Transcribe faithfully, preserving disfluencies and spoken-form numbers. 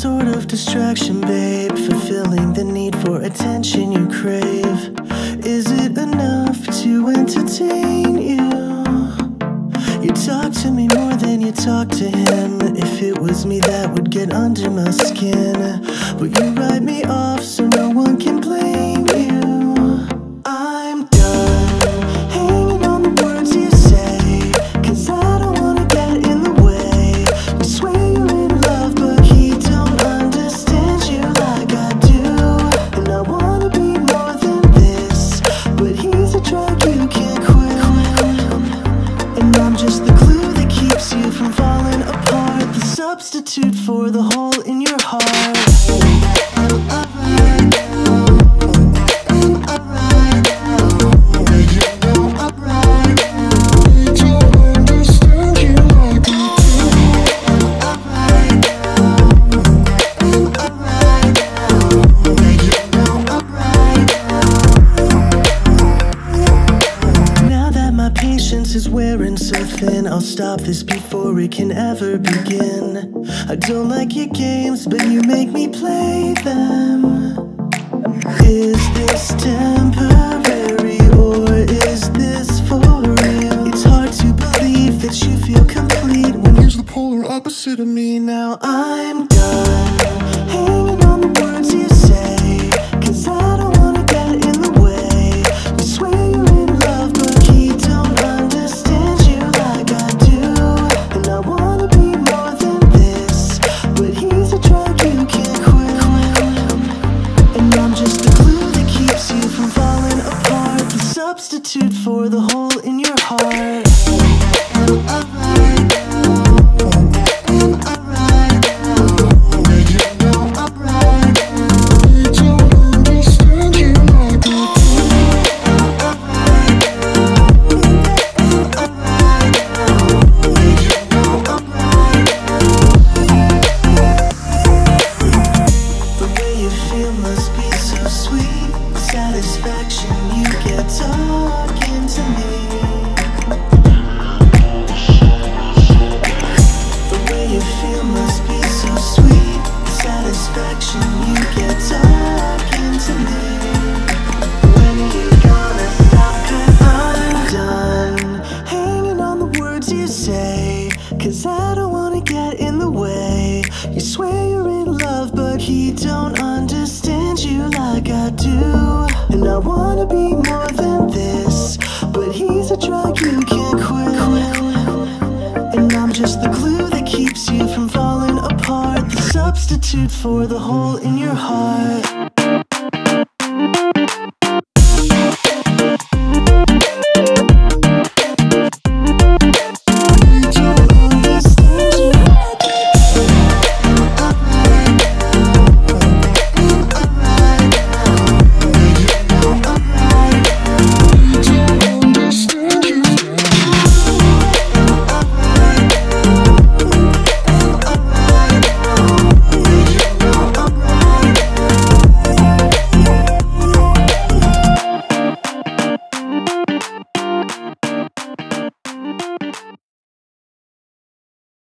sort of distraction, babe, fulfilling the need for attention you crave. Is it enough to entertain you? You talk to me more than you talk to him. If it was me, that would get under my skin. But you write me off so no one can blame you. I'm done hanging on the words you say, 'cause I don't wanna get in the way. You swear you're in love, but he don't understand you like I do. And I wanna be more than this, but he's a drug you can't quit. And I'm just the glue that keeps you from falling apart, the substitute for the hole in your heart. Patience is wearing so thin. I'll stop this before it can ever begin. I don't like your games, but you make me play them. Is this temporary or is this for real? It's hard to believe that you feel complete when you're the polar opposite of me. Now I'm done hanging on the words you say, 'cause I don't wanna get in the way. You swear you're in love, but he don't understand you like I do. And I wanna be more than this, but he's a drug you can't quit. And I'm just the glue that keeps you from falling apart, the substitute for the hole in your heart. Satisfaction you get talking to me. The way you feel must be so sweet. Satisfaction you get talking to me. When are you gonna stop? 'Cause I'm done hanging on the words you say, 'cause I don't wanna get in the way. You swear you're in love, but he don't understand you like I do. And I wanna be more than this, but he's a drug you can't quit. And I'm just the glue that keeps you from falling apart, the substitute for the hole in your heart.